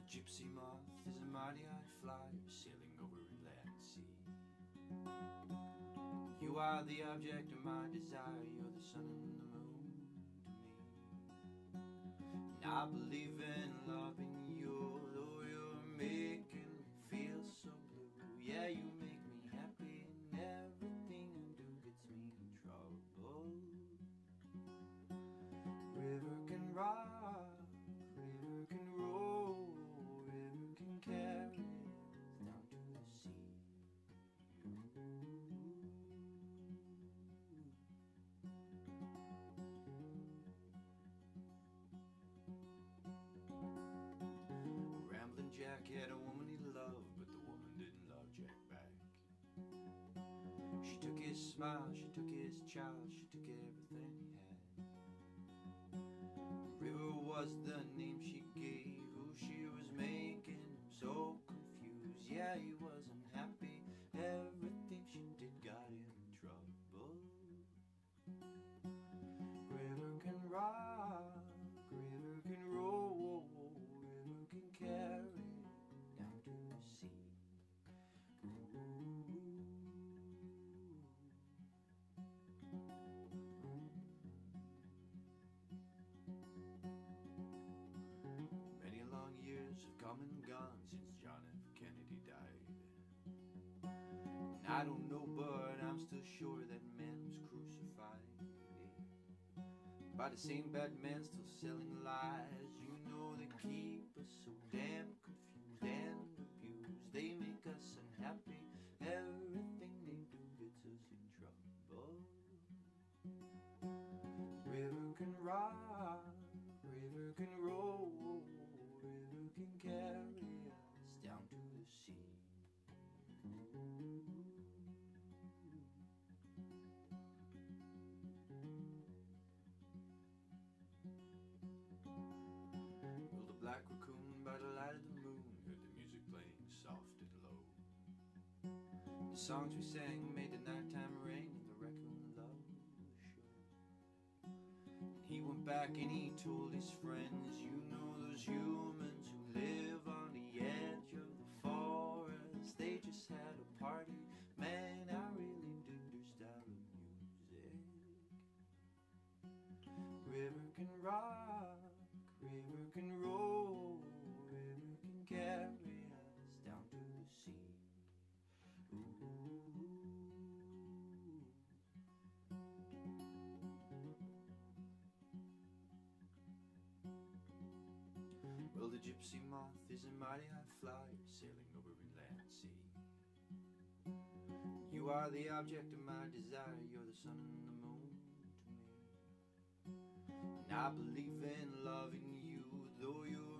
Gypsy moth is a mighty high flyer sailing over inland sea. You are the object of my desire, you're the sun and the moon to me. And I believe in loving you, though you're making me feel so blue. Yeah, you make me happy and everything I do gets me in trouble. River can rock, river can roll, river can carry us down to the sea. Rambling Jack had a woman he loved, but the woman didn't love Jack back. She took his smile, she took his child, she took everything he had. River was the name she gave, who she was making him so confused. Yeah, he wasn't happy, everything she did got him in trouble. River can rock, river can roll, river can carry down to the sea. Many long years have come and gone since John F. Kennedy died. And I don't know, but I'm still sure that man was crucified by the same bad men still selling lies. You know, they keep us so damn confused and abused. They make us unhappy, everything they do gets us in trouble. River can rock, river can roll, river can carry us down to the sea. Black raccoon by the light of the moon heard the music playing soft and low. The songs we sang made the nighttime ring and the raccoon loved the show. And he went back and he told his friends, you know those humans who live on the edge of the forest, they just had a party. Man, I really dig their style of music. River can rock, river can roll, river can carry us down to the sea. Ooh. Well, the gypsy moth is a mighty high flyer sailing over inland sea. You are the object of my desire, you're the sun and the moon to me. And I believe in loving you, though you're